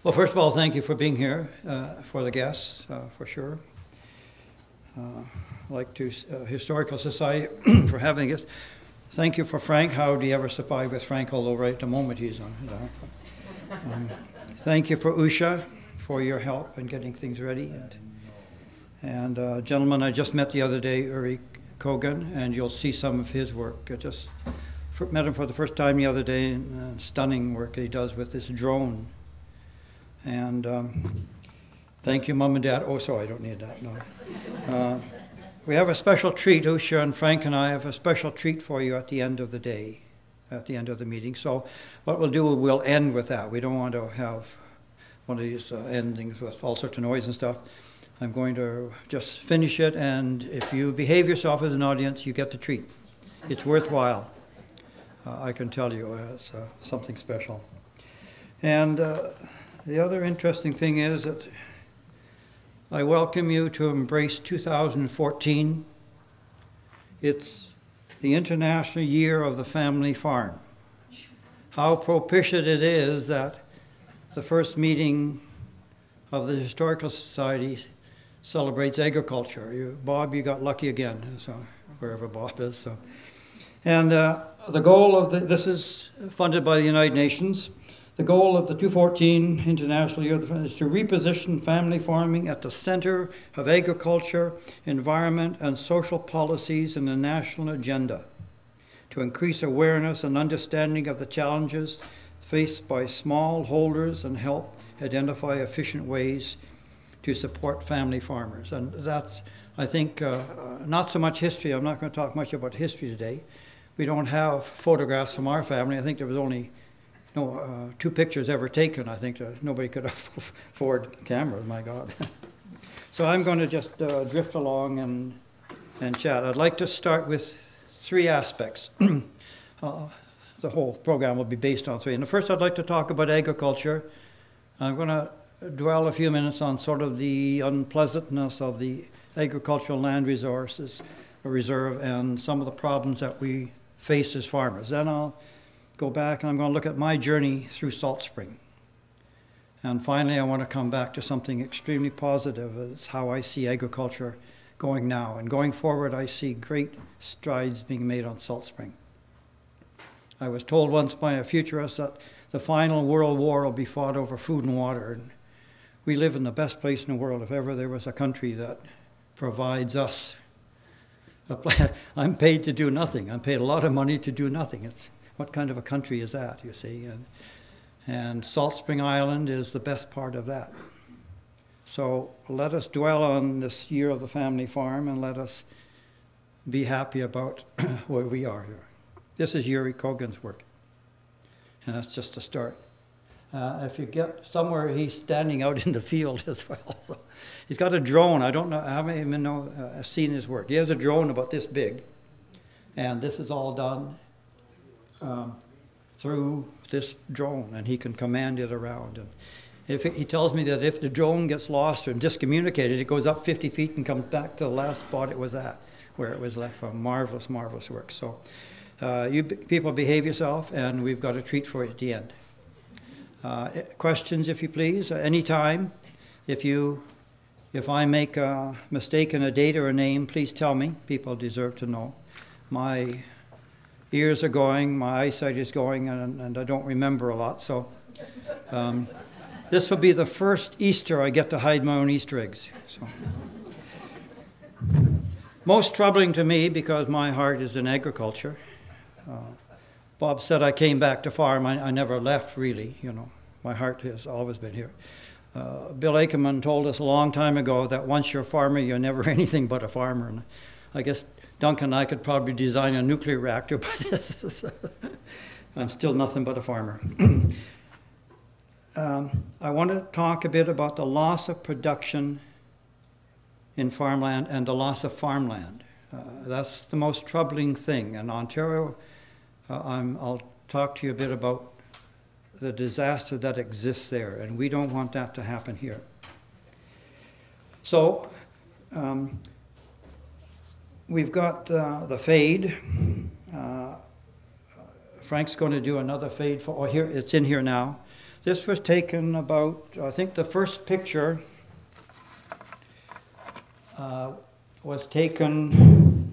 Well, first of all, thank you for being here, for the guests, for sure. I'd like to Historical Society for having us. Thank you for Frank. How do you ever survive with Frank, although right at the moment he's on it. Thank you for Usha for your help in getting things ready. And gentleman I just met the other day, Uri Kogan, and you'll see some of his work. I just met him for the first time the other day, and stunning work that he does with this drone. And thank you, Mom and Dad. Oh, sorry, I don't need that, no. We have a special treat, Usha and Frank and I have a special treat for you at the end of the day, at the end of the meeting. So what we'll do, we'll end with that. We don't want to have one of these endings with all sorts of noise and stuff. I'm going to just finish it, and if you behave yourself as an audience, you get the treat. It's worthwhile. I can tell you, it's something special. And the other interesting thing is that I welcome you to embrace 2014. It's the International Year of the Family Farm. How propitious it is that the first meeting of the Historical Society celebrates agriculture. Bob, you got lucky again, so wherever Bob is. So. And the goal of this is funded by the United Nations. The goal of the 2014 International Year of the Family is to reposition family farming at the center of agriculture, environment, and social policies in the national agenda, to increase awareness and understanding of the challenges faced by smallholders and help identify efficient ways to support family farmers. And that's, I think, not so much history. I'm not going to talk much about history today. We don't have photographs from our family. I think there was only 2 pictures ever taken. I think nobody could afford cameras, my God. So I'm going to just drift along and chat. I'd like to start with 3 aspects. The whole program will be based on 3. And first I'd like to talk about agriculture. I'm going to dwell a few minutes on sort of the unpleasantness of the agricultural land resources reserve and some of the problems that we face as farmers. Then I'll go back and I'm going to look at my journey through Salt Spring. And finally, I want to come back to something extremely positive. It's how I see agriculture going now. And going forward, I see great strides being made on Salt Spring. I was told once by a futurist that the final world war will be fought over food and water. And we live in the best place in the world. If ever there was a country that provides us a plan. I'm paid to do nothing. I'm paid a lot of money to do nothing. What kind of a country is that, you see? And Salt Spring Island is the best part of that. So let us dwell on this year of the family farm and let us be happy about where we are here. This is Uri Kogan's work, and that's just a start. If you get somewhere, he's standing out in the field as well. So he's got a drone. I don't know how many of you have seen his work. He has a drone about this big, and this is all done through this drone, and he can command it around. And he tells me that if the drone gets lost or discommunicated, it goes up 50 feet and comes back to the last spot it was at, where it was left from. Marvelous, marvelous work. So you people behave yourself, and we've got a treat for you at the end. Questions, if you please, anytime. If I make a mistake in a date or a name, please tell me. People deserve to know. My ears are going, my eyesight is going, and I don't remember a lot. So this will be the first Easter I get to hide my own Easter eggs. So. Most troubling to me, because my heart is in agriculture. Bob said I came back to farm. I never left, really, you know. My heart has always been here. Bill Akerman told us a long time ago that once you're a farmer, you're never anything but a farmer. And I guess Duncan and I could probably design a nuclear reactor, but I'm still nothing but a farmer. I want to talk a bit about the loss of production in farmland and the loss of farmland. That's the most troubling thing. In Ontario, I'll talk to you a bit about the disaster that exists there, and we don't want that to happen here. So we've got the fade. Frank's going to do another fade for, here, it's in here now. This was taken about, I think the first picture was taken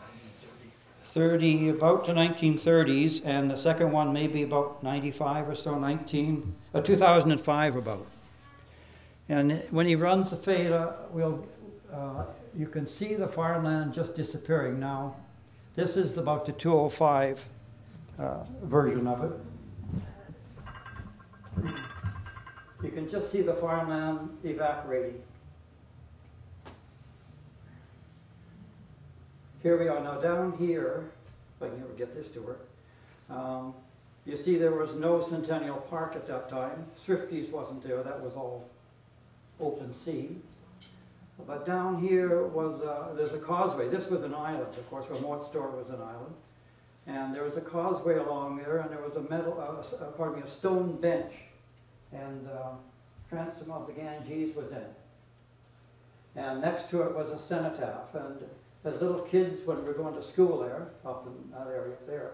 about the 1930s, and the second one maybe about 95 or so, 2005 about. And when he runs the fade, you can see the farmland just disappearing now. This is about the 205 version of it. You can just see the farmland evaporating. Here we are now down here, if I can ever get this to work. You see there was no Centennial Park at that time. Thrifties wasn't there, that was all open sea. But down here was, there's a causeway. This was an island, of course, where Mort Store was an island. And there was a causeway along there, and there was a stone bench. And transom of the Ganges was in it. And next to it was a cenotaph. And as little kids, when we were going to school there, up in that area there,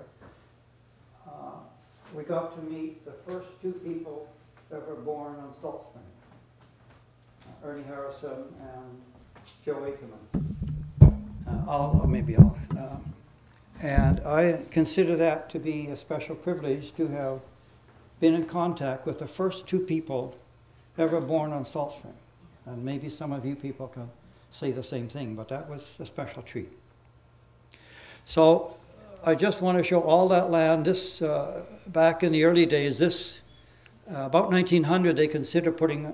we got to meet the first two people ever born on Salt Spring. Ernie Harrison and Joe Akerman. And I consider that to be a special privilege to have been in contact with the first two people ever born on Salt Spring. And maybe some of you people can say the same thing, but that was a special treat. So I just want to show all that land. This, back in the early days, this, about 1900, they considered putting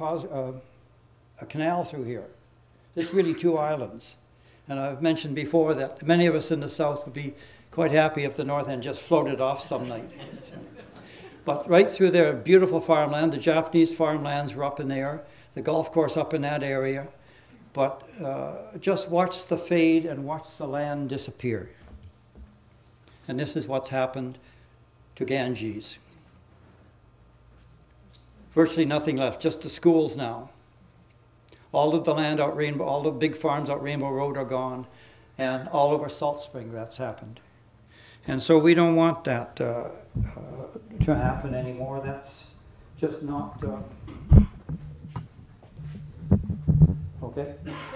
a canal through here. There's really two islands. And I've mentioned before that many of us in the south would be quite happy if the north end just floated off some night. But right through there, beautiful farmland. The Japanese farmlands were up in there. The golf course up in that area. But just watch the fade and watch the land disappear. And this is what's happened to Ganges. Virtually nothing left, just the schools now. All of the land out Rainbow, all the big farms out Rainbow Road are gone, and all over Salt Spring that's happened. And so we don't want that to happen anymore. That's just not okay.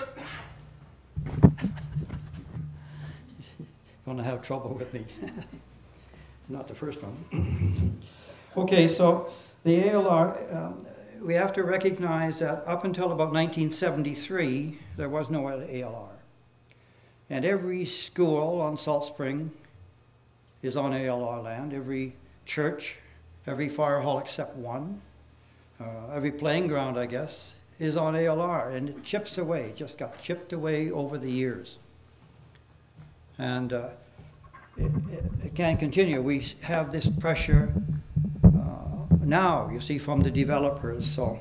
He's going to have trouble with me. Not the first one. Okay, so the ALR. We have to recognize that up until about 1973, there was no ALR. And every school on Salt Spring is on ALR land. Every church, every fire hall except one, every playing ground, I guess, is on ALR. And it chips away, just got chipped away over the years. And it can't continue. We have this pressure now, you see, from the developers. So,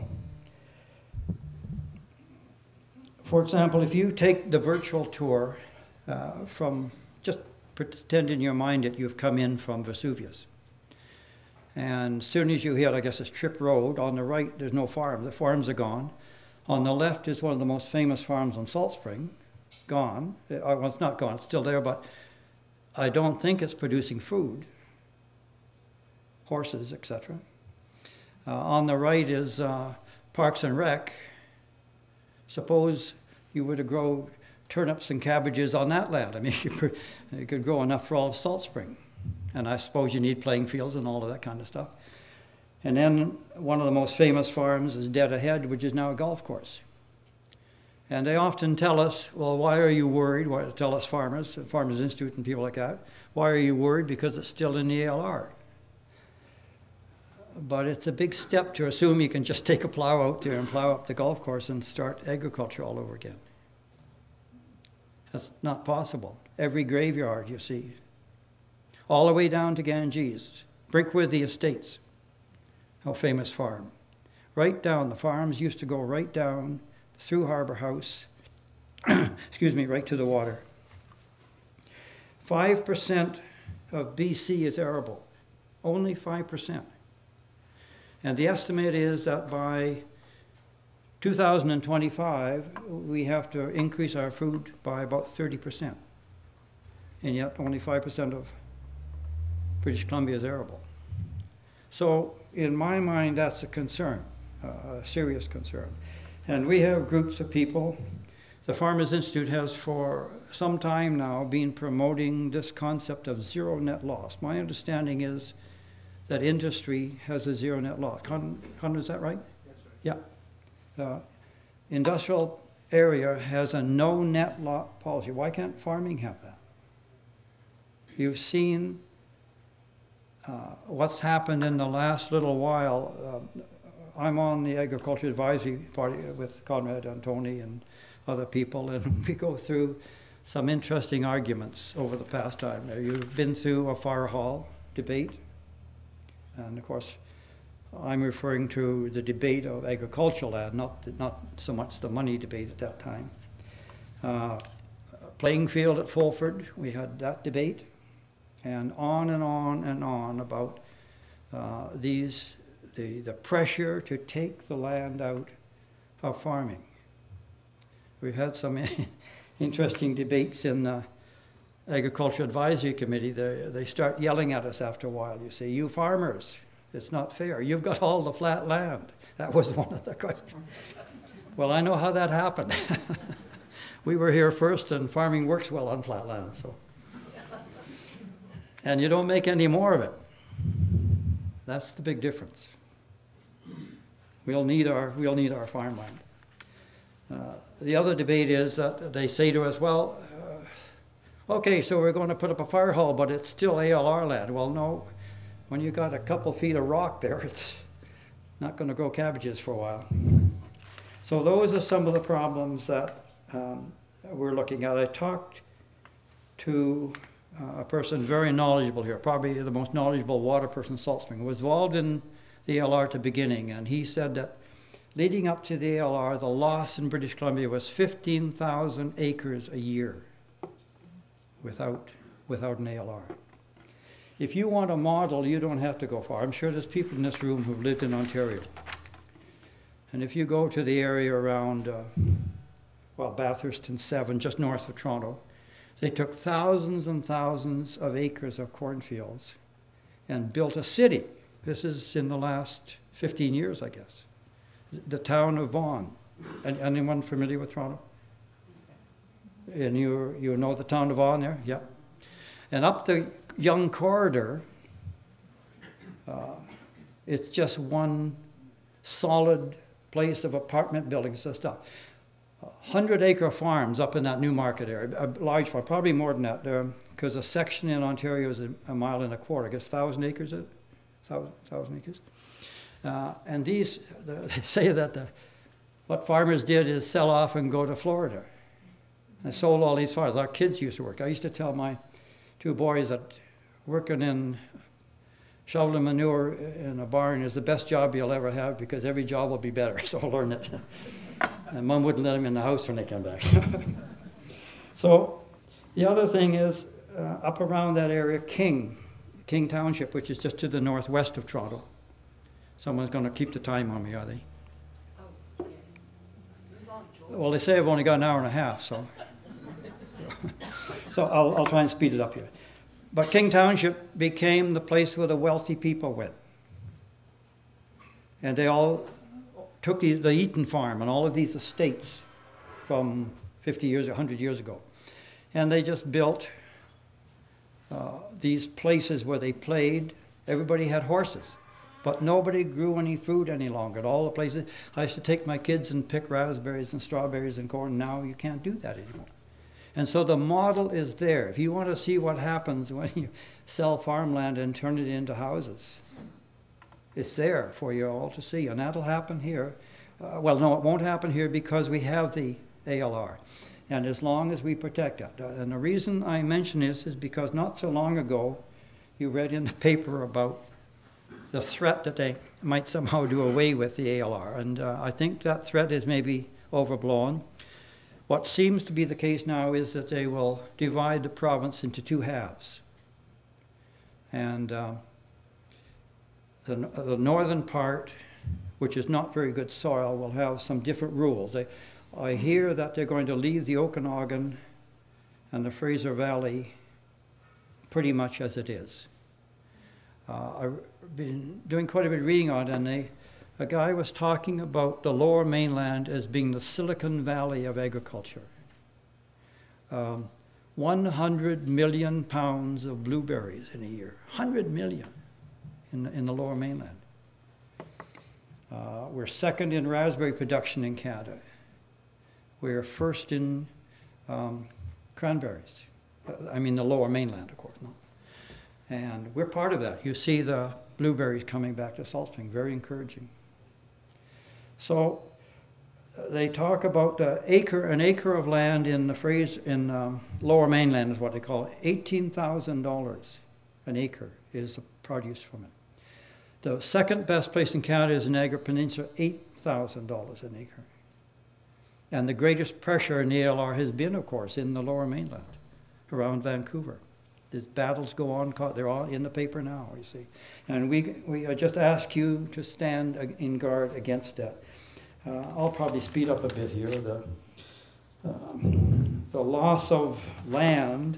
for example, if you take the virtual tour from, just pretend in your mind that you've come in from Vesuvius. And as soon as you hit, I guess it's Trip Road, on the right there's no farm. The farms are gone. On the left is one of the most famous farms on Salt Spring. Gone. Well, it's not gone, it's still there, but I don't think it's producing food. Horses, etc. On the right is Parks and Rec. Suppose you were to grow turnips and cabbages on that land. I mean, you could grow enough for all of Salt Spring. And I suppose you need playing fields and all of that kind of stuff. And then one of the most famous farms is dead ahead, which is now a golf course. And they often tell us, well, why are you worried? Why, tell us farmers, Farmers Institute and people like that, why are you worried? Because it's still in the ALR. But it's a big step to assume you can just take a plow out there and plow up the golf course and start agriculture all over again. That's not possible. Every graveyard, you see, all the way down to Ganges, Brinkworthy Estates, a famous farm. Right down, the farms used to go right down through Harbour House, excuse me, right to the water. 5% of BC is arable, only 5%. And the estimate is that by 2025, we have to increase our food by about 30%. And yet only 5% of British Columbia is arable. So in my mind, that's a concern, a serious concern. And we have groups of people. The Farmers Institute has for some time now been promoting this concept of zero net loss. My understanding is that industry has a zero net loss. Conrad, is that right? That's right. Yeah. Industrial area has a no net loss policy. Why can't farming have that? You've seen what's happened in the last little while. I'm on the Agriculture Advisory Party with Conrad and Tony and other people, and we go through some interesting arguments over the past time. You've been through a fire hall debate, and of course I'm referring to the debate of agricultural land, not so much the money debate at that time. Playing field at Fulford, we had that debate, and on and on and on about the pressure to take the land out of farming. We've had some interesting debates in the Agriculture Advisory Committee. They start yelling at us after a while. You say, "You farmers, it's not fair. You've got all the flat land." That was one of the questions. Well, I know how that happened. We were here first, and farming works well on flat land, so. And you don't make any more of it. That's the big difference. We'll need our farmland. The other debate is that they say to us, well, okay, so we're going to put up a fire hall, but it's still ALR land. Well, no, when you got a couple feet of rock there, it's not going to grow cabbages for a while. So those are some of the problems that we're looking at. I talked to a person very knowledgeable here, probably the most knowledgeable water person in Salt Spring, who was involved in the ALR at the beginning, and he said that leading up to the ALR, the loss in British Columbia was 15,000 acres a year without an ALR. If you want a model, you don't have to go far. I'm sure there's people in this room who've lived in Ontario. And if you go to the area around, Bathurst and Severn, just north of Toronto, they took thousands and thousands of acres of cornfields and built a city. This is in the last 15 years, I guess. The town of Vaughan. Anyone familiar with Toronto? And you know the town of Vaughan there? Yeah. And up the Yonge corridor, it's just one solid place of apartment buildings and stuff. 100-acre farms up in that Newmarket area, a large farm, probably more than that, because a section in Ontario is a mile and a quarter. I guess 1,000 acres, 1,000 acres. And these, they say that what farmers did is sell off and go to Florida. They sold all these farms. Our kids used to work. I used to tell my two boys that working in shoveling manure in a barn is the best job you'll ever have, because every job will be better, so learn it. And Mom wouldn't let them in the house when they came back. So the other thing is up around that area, King Township, which is just to the northwest of Toronto. Someone's going to keep the time on me, are they? Oh, yes. Well, they say I've only got an hour and a half, so. So I'll try and speed it up here. But King Township became the place where the wealthy people went. And they all took the Eaton farm and all of these estates from 50 years, 100 years ago. And they just built these places where they played. Everybody had horses, but nobody grew any food any longer. At all the places, I used to take my kids and pick raspberries and strawberries and corn. Now you can't do that anymore. And so the model is there. If you want to see what happens when you sell farmland and turn it into houses, it's there for you all to see. And that'll happen here. Well, no, it won't happen here because we have the ALR. And as long as we protect it. And the reason I mention this is because not so long ago, you read in the paper about the threat that they might somehow do away with the ALR. And I think that threat is maybe overblown. What seems to be the case now is that they will divide the province into two halves. And the northern part, which is not very good soil, will have some different rules. I hear that they're going to leave the Okanagan and the Fraser Valley pretty much as it is. I've been doing quite a bit of reading on it, and a guy was talking about the lower mainland as being the Silicon Valley of agriculture. 100 million pounds of blueberries in a year, 100 million in the lower mainland. We're second in raspberry production in Canada. We're first in cranberries. I mean the lower mainland, of course. No? And we're part of that. You see the blueberries coming back to Salt Spring, very encouraging. So they talk about an acre of land in the phrase in lower mainland is what they call it. $18,000 an acre is the produce from it. The second best place in Canada is Niagara Peninsula, $8,000 an acre. And the greatest pressure in the ALR has been, of course, in the lower mainland, around Vancouver. The battles go on, they're all in the paper now, you see. And I just ask you to stand in guard against that. I'll probably speed up a bit here. The loss of land,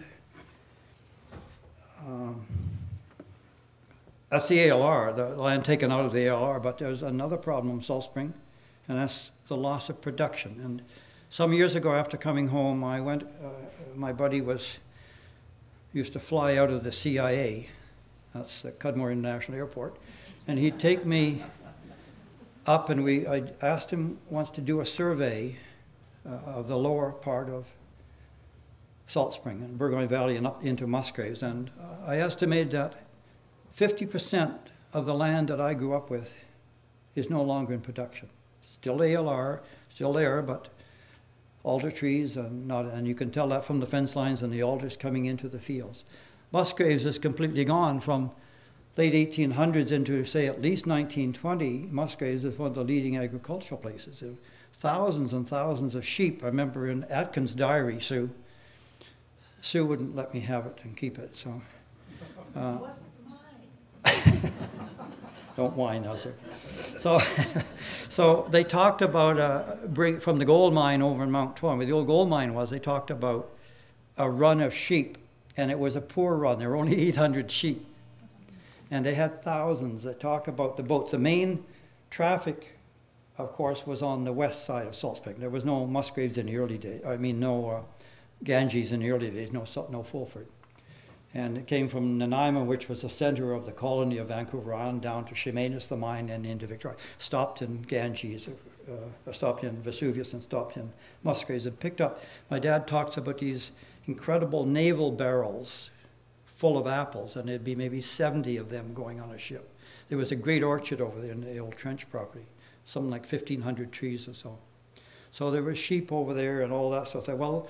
that's the ALR, the land taken out of the ALR, but there's another problem in Salt Spring, and that's the loss of production. And some years ago, after coming home, I went, my buddy used to fly out of the CIA, that's the Cudmore International Airport, and he'd take me up, and I asked him once to do a survey of the lower part of Salt Spring and Burgoyne Valley and up into Musgraves, and I estimated that 50% of the land that I grew up with is no longer in production. Still ALR, still there, but alder trees and you can tell that from the fence lines and the alders coming into the fields. Musgraves is completely gone. From late 1800s into, say, at least 1920, Musgraves is one of the leading agricultural places. There were thousands and thousands of sheep. I remember in Atkins' diary, Sue wouldn't let me have it and keep it, so. It wasn't mine. Don't whine, now, sir. So they talked about from the gold mine over in Mount Torn, where the old gold mine was, they talked about a run of sheep, and it was a poor run. There were only 800 sheep. And they had thousands. They talk about the boats. The main traffic, of course, was on the west side of Salt Spring. There was no Musgraves in the early days. I mean, no Ganges in the early days, no Fulford. And it came from Nanaimo, which was the center of the colony of Vancouver Island, down to Chemainus, the mine, and into Victoria. Stopped in Ganges, stopped in Vesuvius, and stopped in Musgraves, and picked up. My dad talks about these incredible naval barrels full of apples, and there'd be maybe 70 of them going on a ship. There was a great orchard over there in the old trench property, something like 1,500 trees or so. So there was sheep over there and all that sort of thing. Well,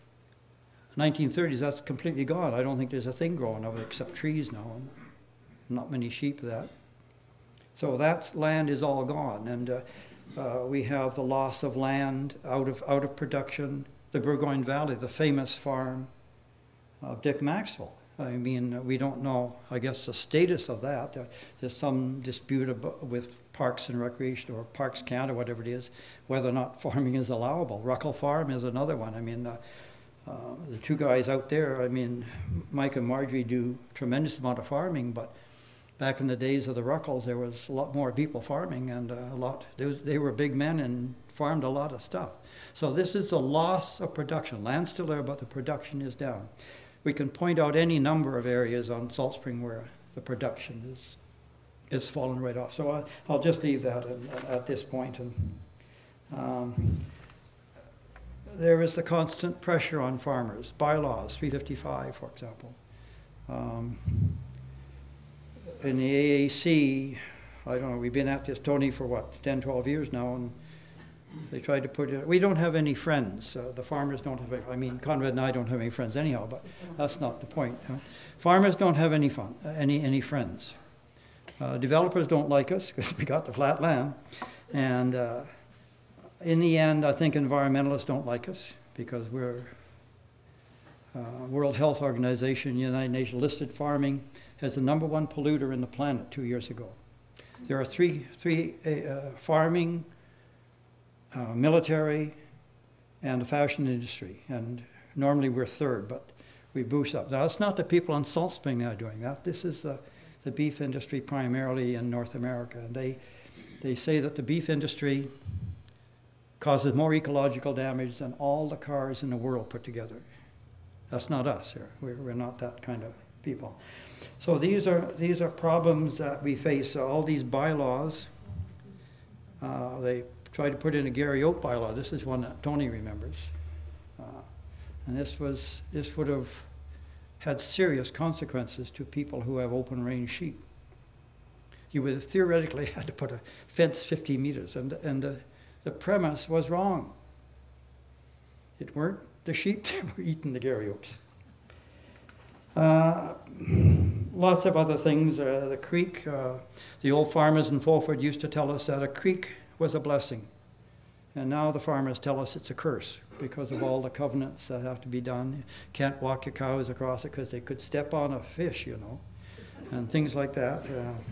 1930s, that's completely gone. I don't think there's a thing growing over there except trees now, and not many sheep that. So that land is all gone, and we have the loss of land out of production. The Burgoyne Valley, the famous farm of Dick Maxwell. I mean, we don't know, I guess, the status of that. There's some dispute with Parks and Recreation, or Parks Canada, whatever it is, whether or not farming is allowable. Ruckle Farm is another one. I mean, the two guys out there, I mean, Mike and Marjorie do a tremendous amount of farming, but back in the days of the Ruckles, there was a lot more people farming, and they were big men and farmed a lot of stuff. So this is the loss of production. Land's still there, but the production is down. We can point out any number of areas on Salt Spring where the production is fallen right off. So I'll just leave that at this point. And there is the constant pressure on farmers. Bylaws, 355, for example. In the AAC, I don't know, we've been at this, Tony, for what, 10, 12 years now, and they tried to put it, we don't have any friends. The farmers don't have any, I mean, Conrad and I don't have any friends anyhow, but that's not the point. Farmers don't have any friends. Developers don't like us because we got the flat land. And in the end, I think environmentalists don't like us because we're World Health Organization, United Nations listed farming as the #1 polluter in the planet 2 years ago. There are three farming, military, and the fashion industry, and normally we're third, but we boost up. Now, it's not the people on Salt Spring that are doing that. This is the the beef industry primarily in North America. And they say that the beef industry causes more ecological damage than all the cars in the world put together. That's not us here. We're not that kind of people. So these are problems that we face. All these bylaws, they tried to put in a Gary Oak bylaw. This is one that Tony remembers. And this would have had serious consequences to people who have open range sheep. You would have theoretically had to put a fence 50 meters, and the premise was wrong. It weren't the sheep that were eating the Gary Oaks. Lots of other things. The creek, the old farmers in Fulford used to tell us that a creek was a blessing. And now the farmers tell us it's a curse because of all the covenants that have to be done. You can't walk your cows across it because they could step on a fish, you know, and things like that.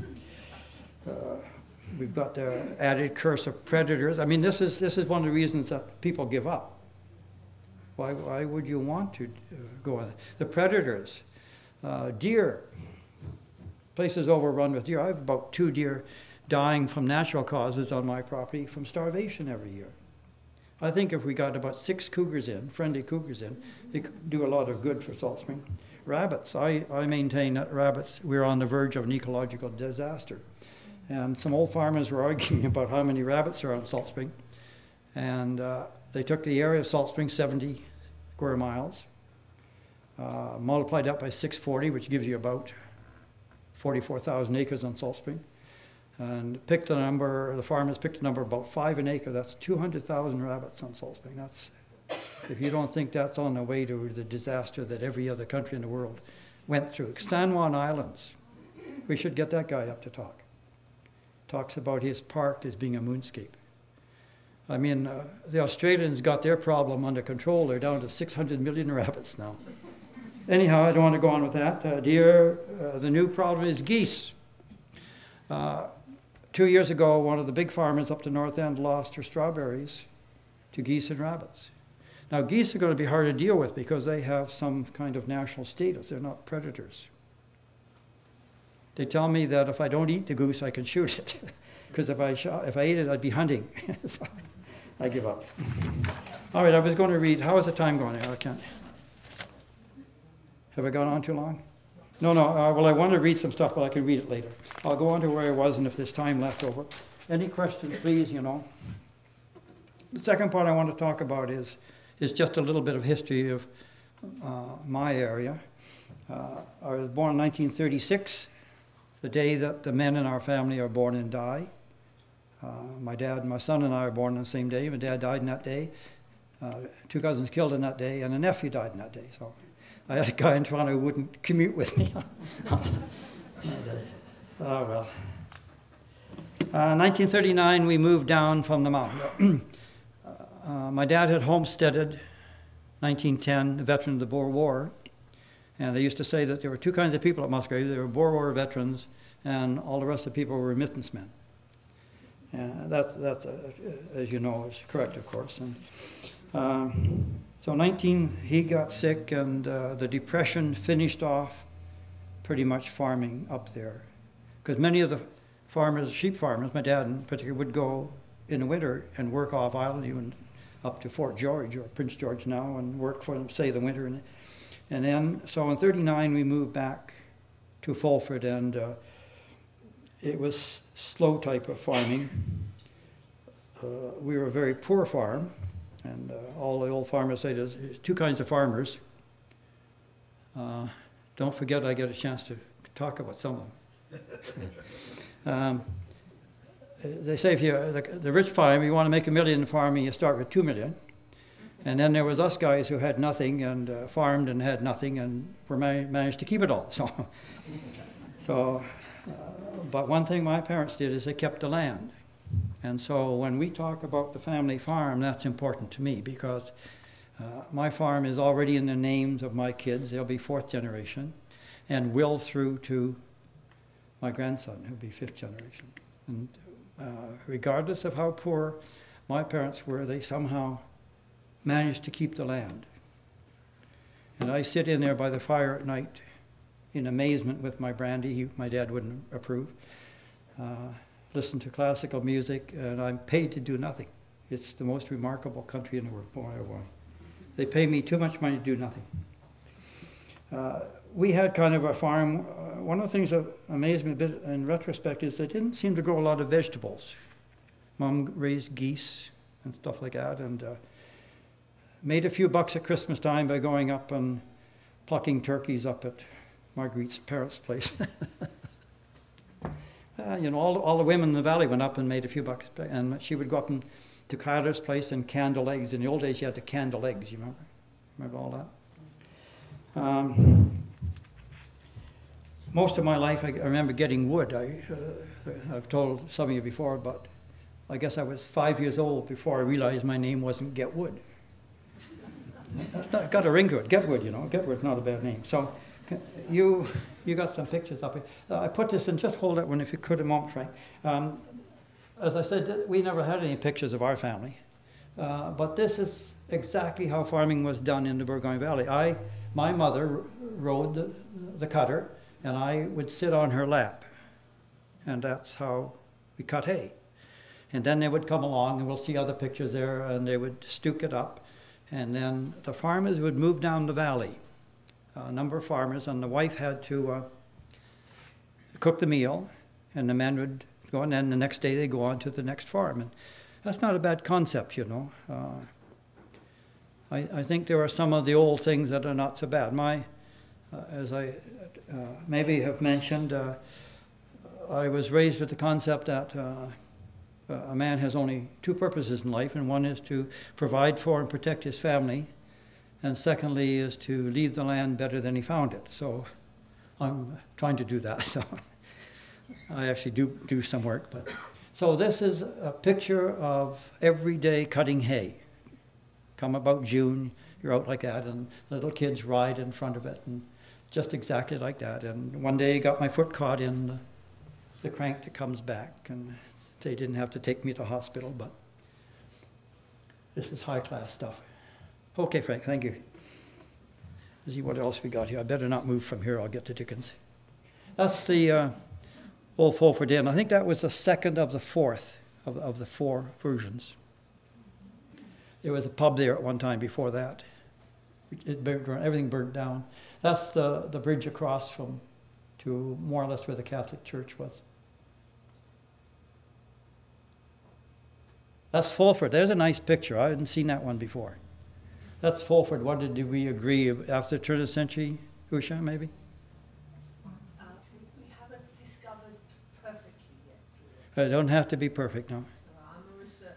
We've got the added curse of predators. I mean, this is one of the reasons that people give up. Why would you want to go on it? The predators, deer, places overrun with deer. I have about 2 deer dying from natural causes on my property from starvation every year. I think if we got about 6 cougars in, friendly cougars in, it could do a lot of good for Salt Spring. Rabbits, I maintain that rabbits, we're on the verge of an ecological disaster. And some old farmers were arguing about how many rabbits are on Salt Spring. And they took the area of Salt Spring, 70 square miles, multiplied that by 640, which gives you about 44,000 acres on Salt Spring. And picked a number, the farmers picked a number about 5 an acre. That's 200,000 rabbits on Salt Spring. That's, if you don't think that's on the way to the disaster that every other country in the world went through. San Juan Islands, we should get that guy up to talk. Talks about his park as being a moonscape. I mean, the Australians got their problem under control. They're down to 600 million rabbits now. Anyhow, I don't want to go on with that. Deer, the new problem is geese. 2 years ago, one of the big farmers up the north end lost her strawberries to geese and rabbits. Now, geese are going to be hard to deal with because they have some kind of national status. They're not predators. They tell me that if I don't eat the goose, I can shoot it. Because if I ate it, I'd be hunting. So I give up. All right, I was going to read. How is the time going? I can't. Have I gone on too long? No. Well, I want to read some stuff, but I can read it later. I'll go on to where I was, and if there's time left over. Any questions, please, you know. The second part I want to talk about is just a little bit of history of my area. I was born in 1936, the day that the men in our family are born and die. My dad and my son and I are born on the same day. My dad died on that day. 2 cousins killed on that day, and a nephew died on that day. So I had a guy in Toronto who wouldn't commute with me on that day. Oh, well. 1939, we moved down from the mountain. My dad had homesteaded 1910, a veteran of the Boer War. And they used to say that there were 2 kinds of people at Musgrave. There were Boer War veterans, and all the rest of the people were remittance men. And that's as you know, is correct, of course. And so he got sick, and the Depression finished off pretty much farming up there. Because many of the farmers, sheep farmers, my dad in particular, would go in the winter and work off island, even up to Fort George or Prince George now, and work for them, say, the winter. And then, so in '39, we moved back to Fulford, and it was slow type of farming. We were a very poor farm, and all the old farmers say there's 2 kinds of farmers. Don't forget I get a chance to talk about some of them. They say if you're the rich farm, you want to make $1 million in farming, you start with $2 million. And then there was us guys who had nothing and farmed and had nothing and managed to keep it all. But one thing my parents did is they kept the land. And so when we talk about the family farm, that's important to me because my farm is already in the names of my kids. They'll be 4th generation and will through to my grandson, who'll be 5th generation. And regardless of how poor my parents were, they somehow managed to keep the land. And I sit in there by the fire at night in amazement with my brandy. My dad wouldn't approve. Listen to classical music, and I'm paid to do nothing. It's the most remarkable country in the world. Boy, oh boy. They pay me too much money to do nothing. We had kind of a farm. One of the things that amazed me a bit in retrospect is they didn't seem to grow a lot of vegetables. Mom raised geese and stuff like that, and made a few bucks at Christmas time by going up and plucking turkeys up at Marguerite's parents' place. All the women in the valley went up and made a few bucks, and she would go up to Carter's place and candle eggs. In the old days, you had to candle eggs. You remember? Remember all that? Most of my life, I remember getting wood. I've told some of you before, but I guess I was 5 years old before I realized my name wasn't Get Wood. That's not, got a ring to it. Get Wood, Get Wood's not a bad name. So you got some pictures up here. I put this in. Just hold that one if you could a moment, Frank. As I said, we never had any pictures of our family, but this is exactly how farming was done in the Burgoyne Valley. My mother rode the cutter, and I would sit on her lap, and that's how we cut hay. And then they would come along, and we'll see other pictures there, and they would stook it up, and then the farmers would move down the valley, a number of farmers, and the wife had to cook the meal, and the men would go, and then the next day they'd go on to the next farm. And that's not a bad concept, I think there are some of the old things that are not so bad. As I maybe have mentioned, I was raised with the concept that a man has only two purposes in life, and one is to provide for and protect his family, and secondly is to leave the land better than he found it. So I'm trying to do that. So I actually do some work. So this is a picture of every day cutting hay. Come about June, you're out like that, and little kids ride in front of it, and just exactly like that. And one day I got my foot caught in the crank that comes back, and they didn't have to take me to hospital, but this is high-class stuff. Okay, Frank, thank you. Let's see what else we got here. I better not move from here, I'll get to Dickens. That's the Old Fulford Inn. I think that was the second of the fourth of the four versions. There was a pub there at one time before that. Everything burnt down. That's the bridge across to more or less where the Catholic Church was. That's Fulford. There's a nice picture. I hadn't seen that one before. That's Fulford. What did we agree after the turn of the century, Usha, maybe? We haven't discovered perfectly yet. It don't have to be perfect, no. I'm a researcher.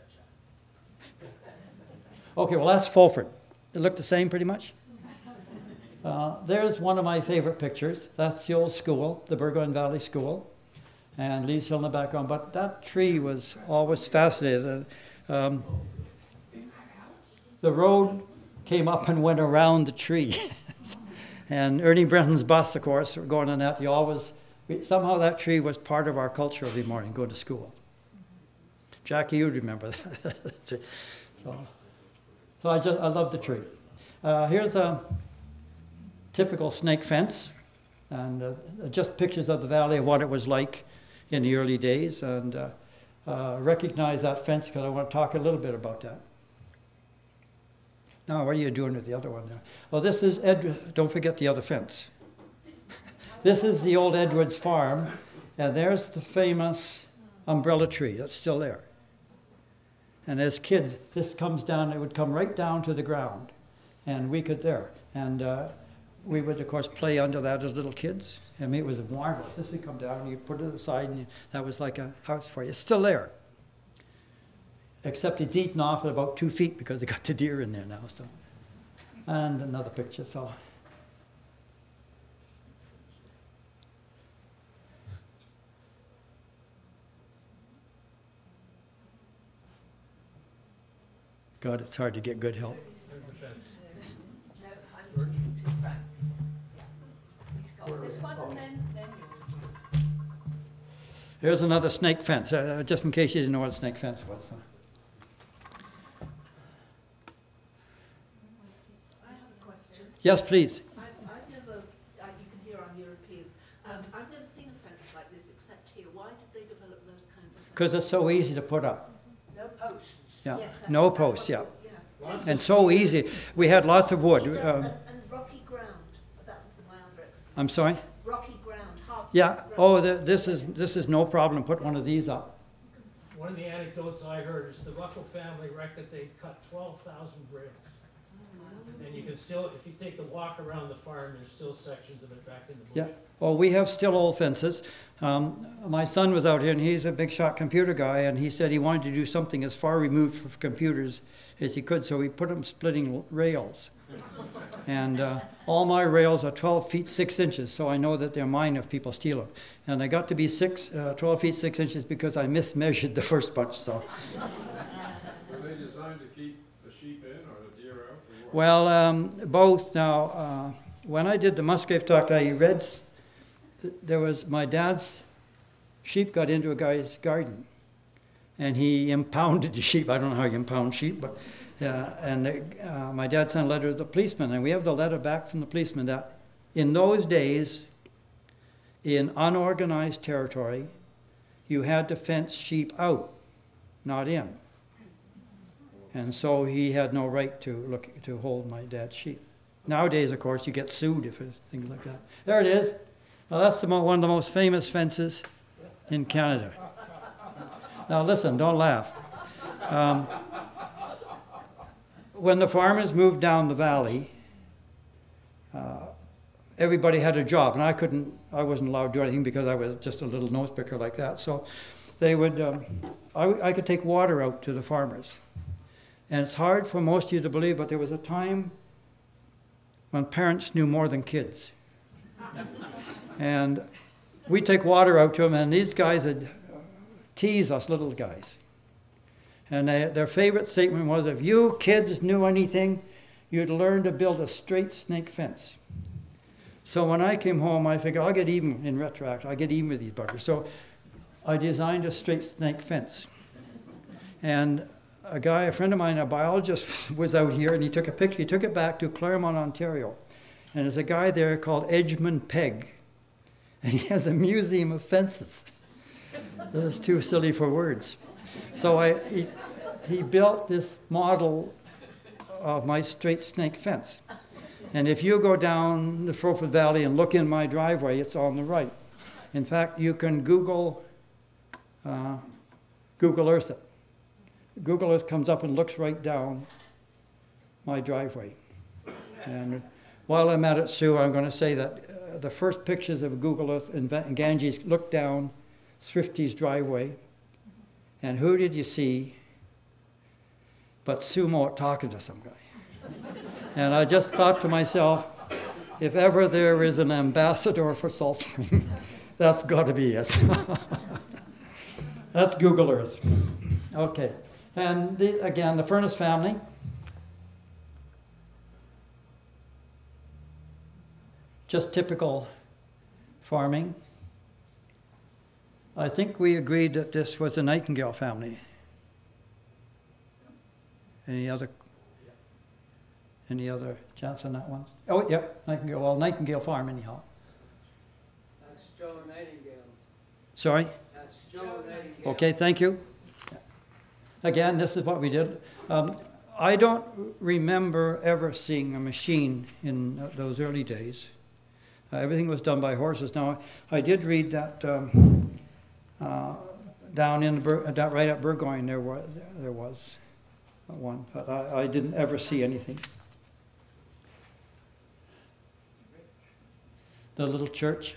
Okay, well, that's Fulford. It looked the same pretty much. There's one of my favorite pictures. That's the old school, the Burgoyne Valley School, and Lee's Hill in the background. But that tree was always fascinating. The road came up and went around the tree. And Ernie Brenton's bus, of course, going on that, somehow that tree was part of our culture every morning, going to school. Jackie, you'd remember that. So I love the tree. Here's a typical snake fence, and just pictures of the valley of what it was like in the early days, and recognize that fence because I want to talk a little bit about that. Now, what are you doing with the other one there? Oh, this is don't forget the other fence. This is the old Edwards farm, and there's the famous umbrella tree that's still there. And as kids, this comes down, it would come right down to the ground, and we could there. And we would, of course, play under that as little kids. I mean, it was marvelous. This would come down, and you put it aside, and that was like a house for you. It's still there, except it's eaten off at about 2 feet because they got the deer in there now. So, and another picture. So, God, it's hard to get good help. No, I'm looking to Frank. Yeah. He's got this one and then yours. Here's another snake fence, just in case you didn't know what a snake fence was. So. I have a question. Yes, please. I've never, you can hear I'm European, Because it's so easy to put up. No posts. Yeah, Yes, that's no exactly posts, yeah. Yeah. And so easy. We had lots of wood. And rocky ground. That was my other experience. I'm sorry? Rocky ground. Hard Yeah. ground. Oh, this is no problem. Put one of these up. One of the anecdotes I heard is the Ruckle family reckoned they cut 12,000 rails. And you can still, if you take the walk around the farm, there's still sections of it back in the bush. Yeah. Well, we have still old fences. My son was out here, and he's a big shot computer guy, and he said he wanted to do something as far removed from computers as he could, so he put them splitting rails. And all my rails are 12 feet 6 inches, so I know that they're mine if people steal them. And I got to be 12 feet 6 inches because I mismeasured the first bunch. So. Were they designed to keep the sheep in or the deer out? Or what? Well, both. Now, when I did the Musgrave talk, I read there was my dad's sheep got into a guy's garden, and he impounded the sheep. I don't know how you impound sheep, but my dad sent a letter to the policeman, and we have the letter back from the policeman that in those days, in unorganized territory, you had to fence sheep out, not in. And so he had no right to hold my dad's sheep. Nowadays, of course, you get sued if it's things like that. There it is. Well, that's one of the most famous fences in Canada. Now listen, don't laugh. When the farmers moved down the valley, everybody had a job, and I wasn't allowed to do anything because I was just a little nose picker like that. So they would, I could take water out to the farmers. And it's hard for most of you to believe, but there was a time when parents knew more than kids. And we'd take water out to them, and these guys would tease us little guys. And their favorite statement was, if you kids knew anything, you'd learn to build a straight snake fence. So when I came home, I figured, I'll get even, in retroact, I'll get even with these buggers. So I designed a straight snake fence. And a friend of mine, a biologist, was out here, and he took a picture. He took it back to Claremont, Ontario. And there's a guy there called Edgemund Pegg. And he has a museum of fences. This is too silly for words. So he built this model of my straight snake fence. And if you go down the Burgoyne Valley and look in my driveway, it's on the right. In fact, you can Google Earth it. Google Earth comes up and looks right down my driveway. And while I'm at it, Sue, I'm going to say that the first pictures of Google Earth in Ganges looked down Thrifty's driveway. And who did you see but Sue Mort talking to some guy? And I just thought to myself, if ever there is an ambassador for Salt Spring, that's got to be us. That's Google Earth. Okay. And again, the Furnace family. Just typical farming. I think we agreed that this was a Nightingale family. Any other chance on that one? Oh, yeah, Nightingale. Well, Nightingale Farm, anyhow. That's Joe Nightingale. Sorry? That's Joe Nightingale. Okay, thank you. Again, this is what we did. I don't remember ever seeing a machine in those early days. Everything was done by horses. Now, I did read that down in right at Burgoyne there was one, but I didn't ever see anything. The little church.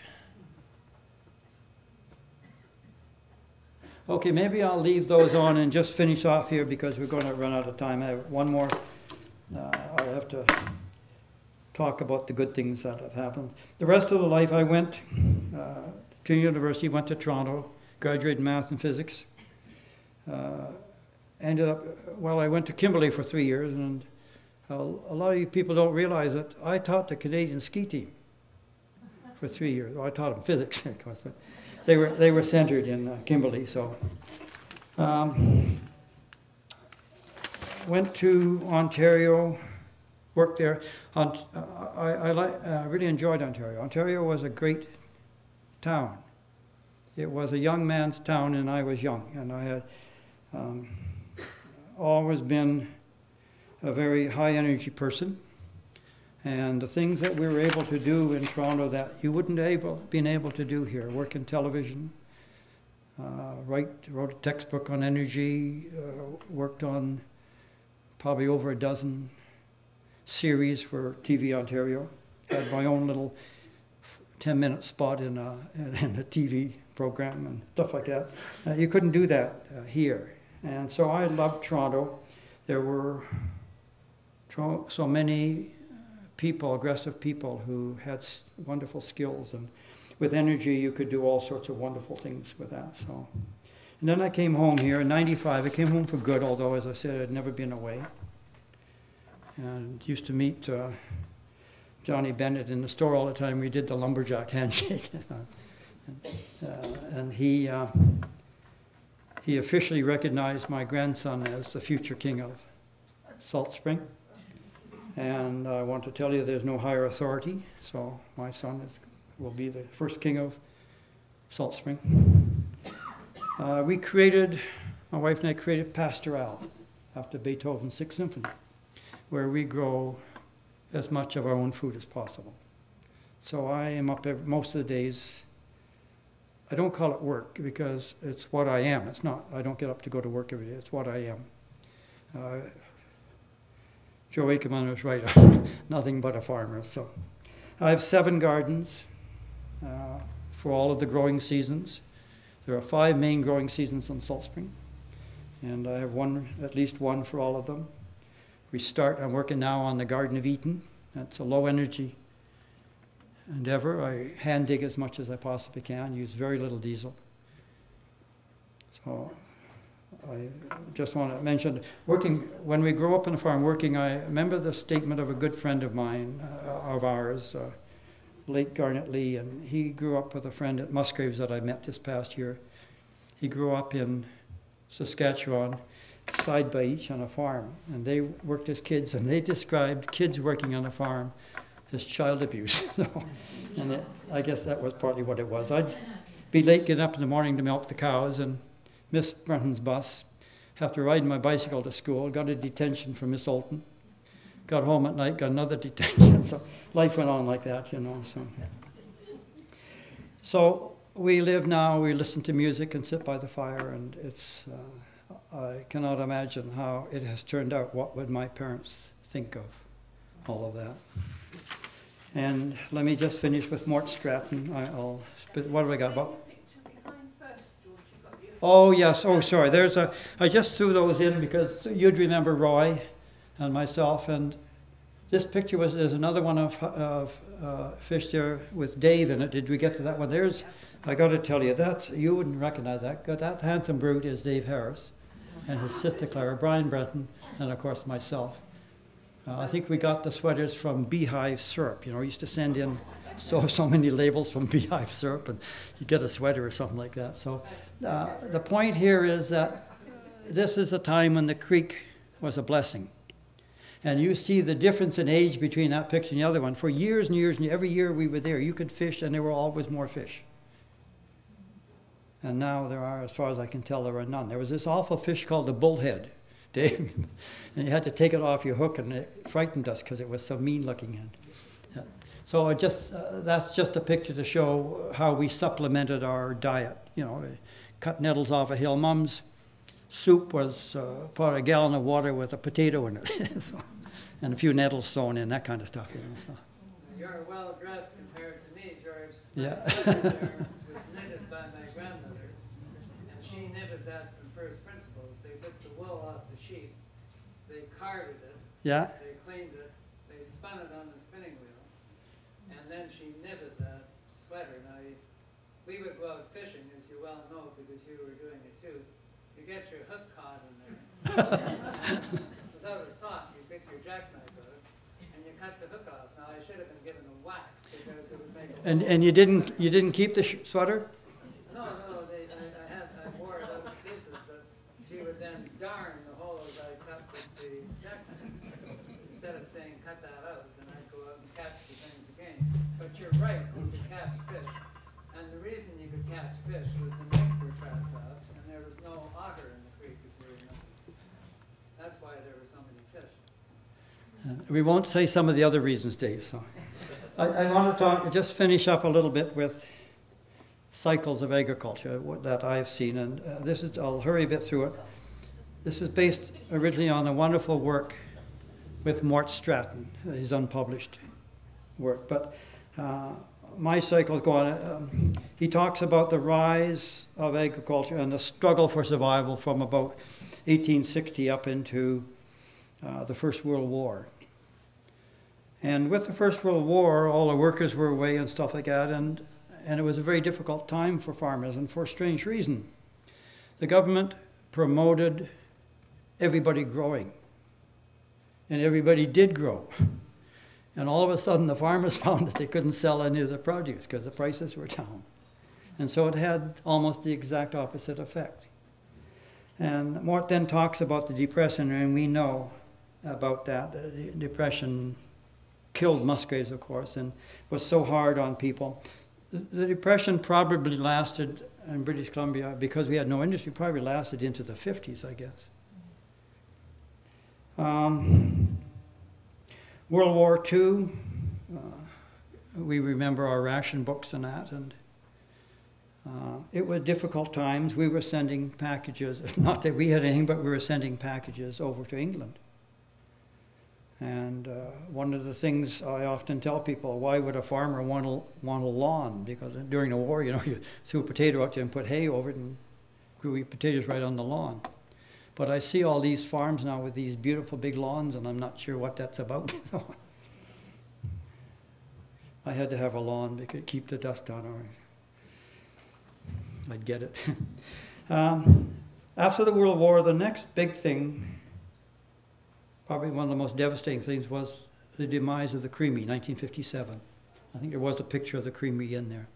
Okay, maybe I'll leave those on and just finish off here because we're going to run out of time. I have one more. I'll have to talk about the good things that have happened. The rest of the life I went to university, went to Toronto, graduated in math and physics. Ended up, well, I went to Kimberley for 3 years, and a lot of you people don't realize that I taught the Canadian ski team for 3 years. Well, I taught them physics, of course, but they were centered in Kimberley. So went to Ontario, worked there. I really enjoyed Ontario. Ontario was a great town. It was a young man's town, and I was young, and I had always been a very high-energy person. And the things that we were able to do in Toronto that you wouldn't have been able to do here, work in television, wrote a textbook on energy, worked on probably over a dozen series for TV Ontario, had my own little 10-minute spot in a TV program and stuff like that. You couldn't do that here. And so I loved Toronto. There were so many people, aggressive people who had wonderful skills, and with energy you could do all sorts of wonderful things with that. So, and then I came home here in '95. I came home for good, although as I said I'd never been away. And used to meet Johnny Bennett in the store all the time. We did the lumberjack handshake, and he officially recognized my grandson as the future king of Salt Spring. And I want to tell you there's no higher authority, so my son will be the first king of Salt Spring. My wife and I created Pastoral after Beethoven's Sixth Symphony, where we grow as much of our own food as possible. So I am up most of the days. I don't call it work because it's what I am. It's not, I don't get up to go to work every day, it's what I am. Joe Akerman was right, nothing but a farmer. So I have 7 gardens for all of the growing seasons. There are 5 main growing seasons in Salt Spring, and I have at least one for all of them. I'm working now on the Garden of Eden. That's a low energy endeavor. I hand dig as much as I possibly can, use very little diesel. So I just want to mention, when we grow up on a farm I remember the statement of a good friend of mine, of ours, late Garnet Lee, and he grew up with a friend at Musgraves that I met this past year. He grew up in Saskatchewan, side by each on a farm, and they worked as kids, and they described kids working on a farm as child abuse. So, and I guess that was partly what it was. I'd be late getting up in the morning to milk the cows and miss Brenton's bus, have to ride my bicycle to school, got a detention from Miss Olton, got home at night, got another detention. So life went on like that, you know. So we live now, we listen to music and sit by the fire, and it's, I cannot imagine how it has turned out. What would my parents think of all of that? And let me just finish with Mort Stratton. What have I got? Oh, yes. Oh, sorry. I just threw those in because you'd remember Roy and myself. And this picture there's another one of fish there with Dave in it. Did we get to that one? I got to tell you, you wouldn't recognize that. That handsome brute is Dave Harris and his sister Clara, Brian Brenton, and of course myself. I think we got the sweaters from Beehive Syrup. You know, we used to send in so many labels from Beehive Syrup, and you get a sweater or something like that. So the point here is that this is a time when the creek was a blessing. And you see the difference in age between that picture and the other one. For years and years, and every year we were there, you could fish, and there were always more fish. And now there are, as far as I can tell, there are none. There was this awful fish called the bullhead, Dave, and you had to take it off your hook, and it frightened us because it was so mean-looking. So that's just a picture to show how we supplemented our diet. You know, cut nettles off a hill. Mom's soup was about a gallon of water with a potato in it, so, and a few nettles thrown in, that kind of stuff. You know, so. You're well dressed compared to me, George. Yeah. My sweater was knitted by my grandmother, and she knitted that from first principles. They took the wool off the sheep, they carded it, Yeah. they cleaned it, they spun it on the spinning wheel, and then she knitted that sweater. Now, we would go out fishing, as you well know, because you were doing it too. You get your hook caught in there. Without a thought, you take your jackknife out and you cut the hook off. Now, I should have been given a whack because it would make a And you didn't keep the sweater? No, I wore it out to pieces, but she would then darn the holes I cut with the jackknife. Instead of saying cut that out, then I'd go out and catch the things again. But you're right, you could catch fish. And the reason you could catch fish was the mink were trapped out, and there was no otter in the creek, as you remember. That's why there were so many fish. We won't say some of the other reasons, Dave. So I want to just finish up a little bit with cycles of agriculture that I've seen, and I'll hurry a bit through it. This is based originally on a wonderful work with Mort Stratton, his unpublished work. But my cycles go on. He talks about the rise of agriculture and the struggle for survival from about 1860 up into the First World War. And with the First World War, all the workers were away and stuff like that, and it was a very difficult time for farmers, and for a strange reason. The government promoted everybody growing, and everybody did grow. And all of a sudden, the farmers found that they couldn't sell any of the produce because the prices were down. And so it had almost the exact opposite effect. And Mort then talks about the Depression, and we know about that. The Depression killed Musgraves, of course, and was so hard on people. The Depression probably lasted in British Columbia, because we had no industry, probably lasted into the 50s, I guess. World War II, we remember our ration books and that, and it was difficult times. We were sending packages, not that we had anything, but we were sending packages over to England. And one of the things I often tell people, why would a farmer want a lawn? Because during the war, you know, you threw a potato out there and put hay over it and grew potatoes right on the lawn. But I see all these farms now with these beautiful big lawns, and I'm not sure what that's about. So I had to have a lawn because it keep the dust down. I'd get it. After the World War, the next big thing, probably one of the most devastating things, was the demise of the creamy, 1957. I think there was a picture of the creamy in there.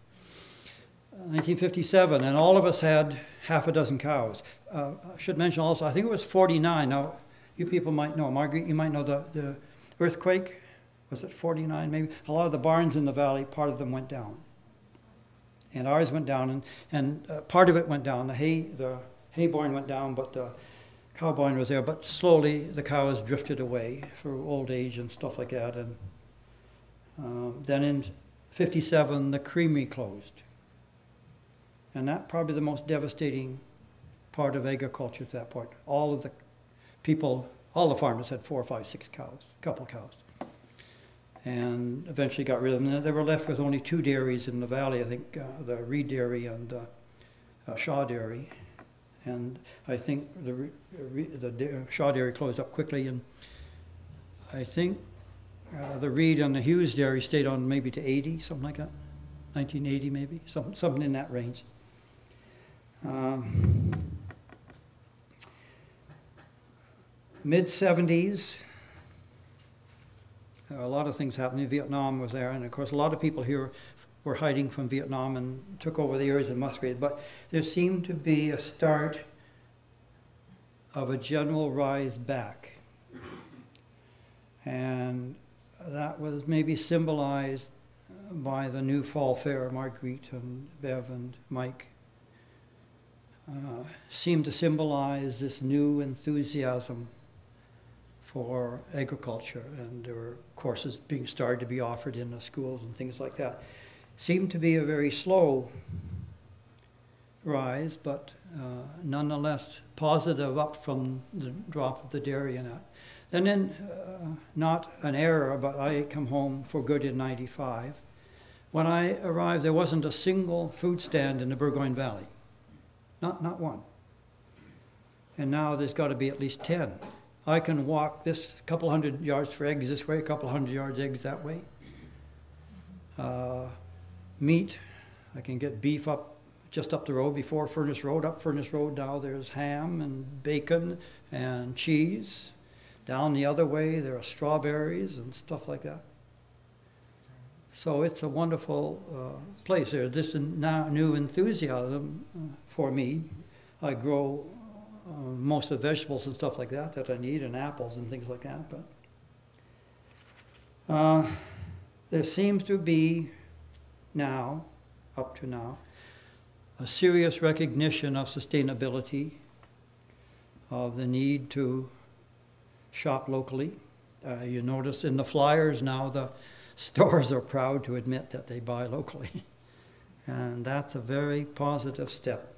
1957, and all of us had half a dozen cows. I should mention also, I think it was 49. Now, you people might know, Marguerite, you might know the earthquake. Was it 49 maybe? A lot of the barns in the valley, part of them went down. And ours went down, and part of it went down. The hay barn went down, but the cow barn was there. But slowly the cows drifted away for old age and stuff like that. And then in 57, the creamery closed. And that probably the most devastating part of agriculture at that point. All of the people, all the farmers had 4 or 5, 6 cows, a couple cows. And eventually got rid of them. And they were left with only 2 dairies in the valley, I think, the Reed Dairy and Shaw Dairy. And I think the Shaw Dairy closed up quickly, and I think the Reed and the Hughes Dairy stayed on maybe to 80, something like that, 1980 maybe, something in that range. Mid-70s, a lot of things happened. Vietnam was there, and of course a lot of people here were hiding from Vietnam and took over the areas in Musgrave. But there seemed to be a start of a general rise back. And that was maybe symbolized by the new fall fair. Marguerite and Bev and Mike seemed to symbolize this new enthusiasm for agriculture, and there were courses being started to be offered in the schools and things like that. Seemed to be a very slow rise, but nonetheless positive up from the drop of the dairy and that. Then in, not an era, but I come home for good in '95. When I arrived, there wasn't a single food stand in the Burgoyne Valley. Not one. And now there's got to be at least 10. I can walk this couple hundred yards for eggs this way, a couple hundred yards eggs that way. Meat, I can get beef up just up the road before Furnace Road. Up Furnace Road now there's ham and bacon and cheese. Down the other way there are strawberries and stuff like that. So it's a wonderful place there. This now new enthusiasm for me. I grow most of the vegetables and stuff like that I need, and apples and things like that. But there seems to be now up to now. A serious recognition of sustainability, of the need to shop locally. You notice in the flyers now the stores are proud to admit that they buy locally. And that's a very positive step.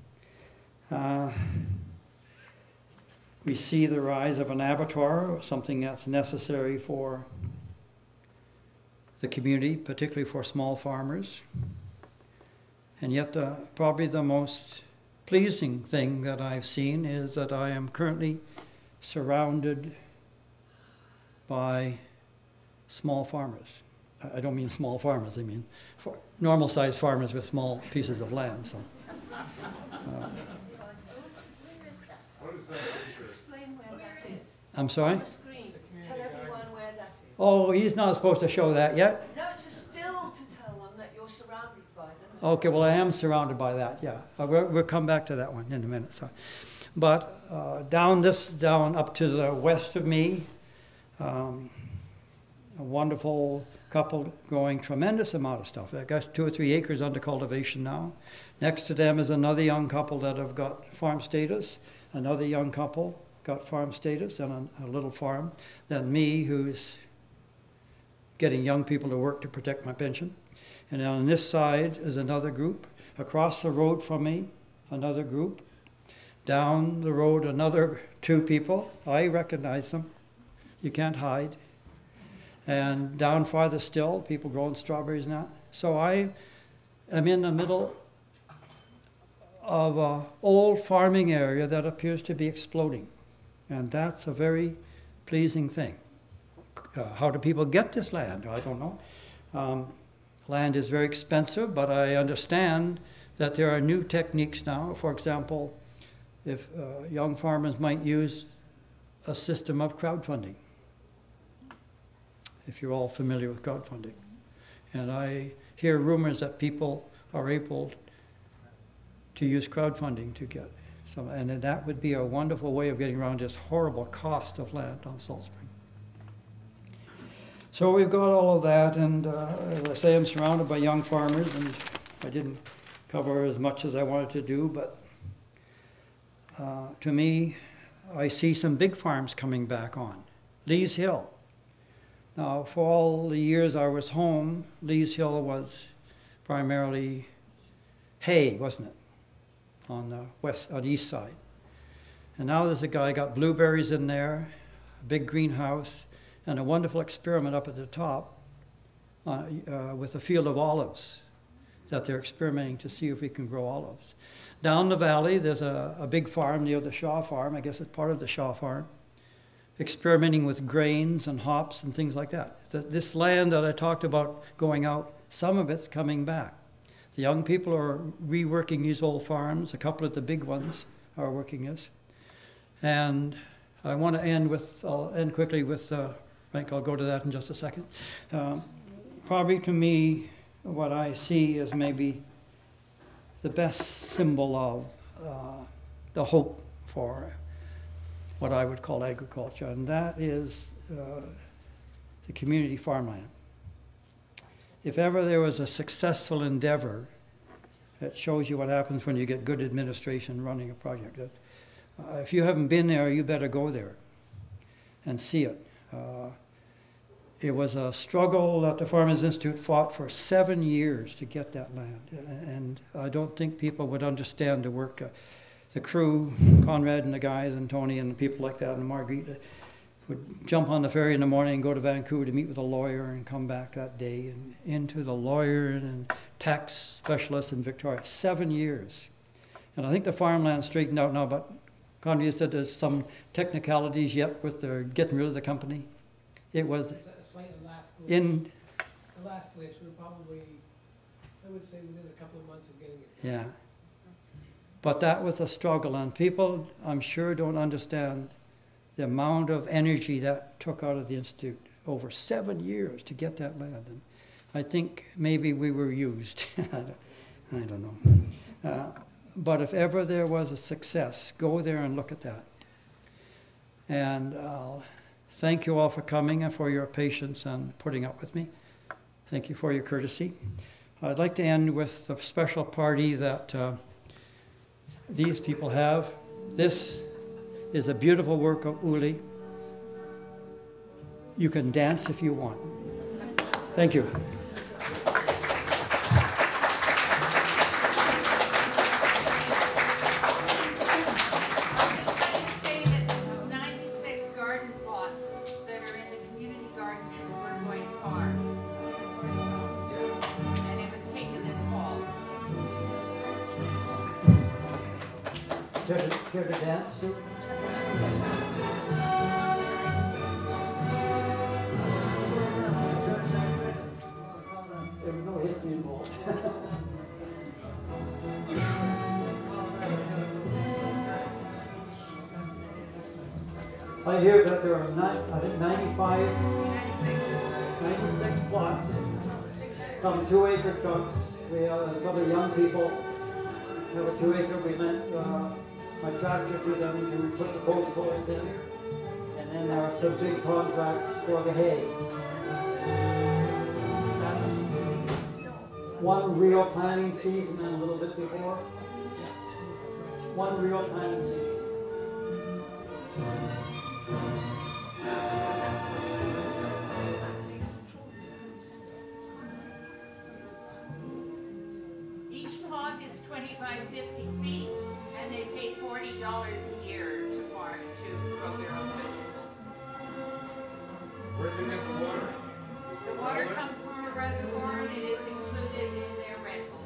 We see the rise of an abattoir, something that's necessary for the community, particularly for small farmers. And yet probably the most pleasing thing that I've seen is that I am currently surrounded by small farmers. I don't mean small farmers, I mean normal-sized farmers with small pieces of land. So, What is that picture? Explain where that is. I'm sorry? On the screen, tell everyone where that is. Oh, he's not supposed to show that yet? No, it's a still to tell them that you're surrounded by them. Okay, well, I am surrounded by that, yeah. We'll come back to that one in a minute. So. But down up to the west of me, a wonderful couple growing tremendous amount of stuff. They've got 2 or 3 acres under cultivation now. Next to them is another young couple that have got farm status. Another young couple got farm status and a little farm. Then me, who's getting young people to work to protect my pension. And on this side is another group. Across the road from me, another group. Down the road, another 2 people. I recognize them. You can't hide. And down farther still, people growing strawberries now. So I am in the middle of an old farming area that appears to be exploding. And that's a very pleasing thing. How do people get this land? I don't know. Land is very expensive, but I understand that there are new techniques now. For example, if young farmers might use a system of crowdfunding, if you're all familiar with crowdfunding. And I hear rumors that people are able to use crowdfunding to get some, and that would be a wonderful way of getting around this horrible cost of land on Salt Spring. So we've got all of that, and as I say, I'm surrounded by young farmers, and I didn't cover as much as I wanted to do, but to me, I see some big farms coming back on. Lee's Hill. Now, for all the years I was home, Lee's Hill was primarily hay, wasn't it? On the east side. And now there's a guy got blueberries in there, a big greenhouse, and a wonderful experiment up at the top with a field of olives that they're experimenting to see if we can grow olives. Down the valley, there's a big farm near the Shaw Farm. I guess it's part of the Shaw Farm, experimenting with grains and hops and things like that. This land that I talked about going out, some of it's coming back. The young people are reworking these old farms. A couple of the big ones are working this. And I want to I'll end quickly with, Frank, I'll go to that in just a second. Probably to me, what I see is maybe the best symbol of the hope for what I would call agriculture, and that is the community farmland. If ever there was a successful endeavor, it shows you what happens when you get good administration running a project. If you haven't been there, you better go there and see it. It was a struggle that the Farmers Institute fought for 7 years to get that land, and I don't think people would understand the work. The crew, Conrad and the guys, and Tony and the people like that, and Marguerite, would jump on the ferry in the morning and go to Vancouver to meet with a lawyer and come back that day and into the lawyer and tax specialist in Victoria. 7 years. And I think the farmland straightened out now, but Conrad said there's some technicalities yet with their getting rid of the company. It was in the last glitch. We're probably, I would say, within a couple of months of getting it. Yeah. But that was a struggle, and people, I'm sure, don't understand the amount of energy that took out of the Institute over 7 years to get that land. And I think maybe we were used. I don't know. But if ever there was a success, go there and look at that. And thank you all for coming and for your patience and putting up with me. Thank you for your courtesy. I'd like to end with the special party that these people have. This is a beautiful work of Uli. You can dance if you want. Thank you. Care to dance, Sue? There was no history involved. I hear that there are 96 plots, some 2-acre chunks. We have some of the young people have a 2-acre. We lent my tractor to them to put the post holes in, and then there are some big contracts for the hay. That's one real planting season and a little bit before. One real planting season. Each plot is 20 by 50 feet, and they pay $40 a year to farm, to grow their own vegetables. Where do you get the water? The water comes from a reservoir, and it is included in their rental.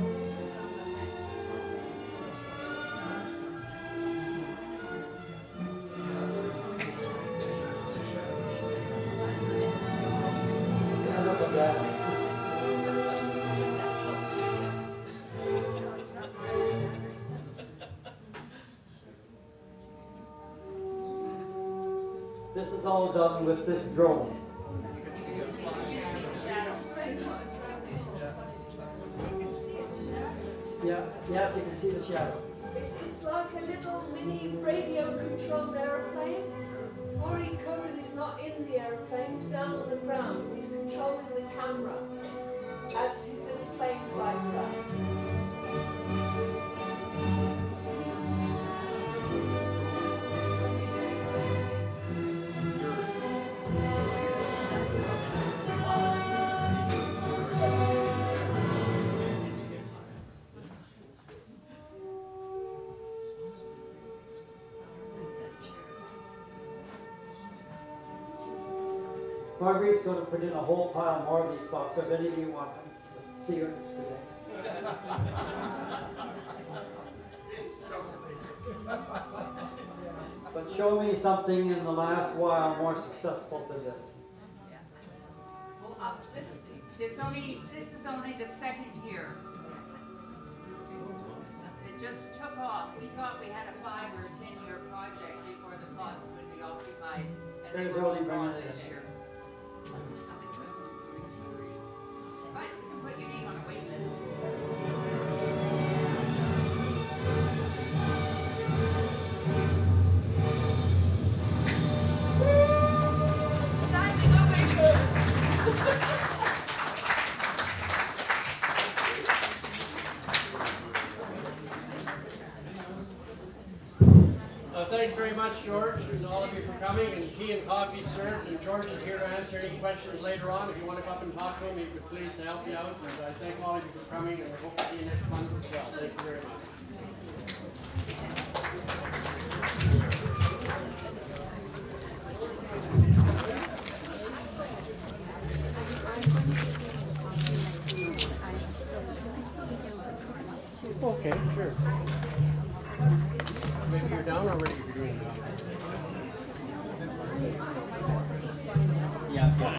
This is all done with this drone. Yeah, yes, you can see the shadow. It's like a little mini radio-controlled aeroplane. Rory Curran is not in the aeroplane, he's down on the ground. He's controlling the camera as his little plane flies back. Marguerite's going to put in a whole pile more of these spots, so if any of you want to see her today. But show me something in the last while more successful than this. This is only the second year. It just took off. We thought we had a 5 or 10-year project before the plots would be occupied, and they were all gone this year. But you can put your name on a wait list. Standing ovation. Thanks very much, George, and all of you for coming, and tea and coffee served, and George is here to answer any questions later on. If you want to come and talk to him, he'd be pleased to help you out. And I thank all of you for coming, and I hope to see you next month as well. Thank you very much. Okay, sure. Maybe you're down already if you're doing it. Yeah.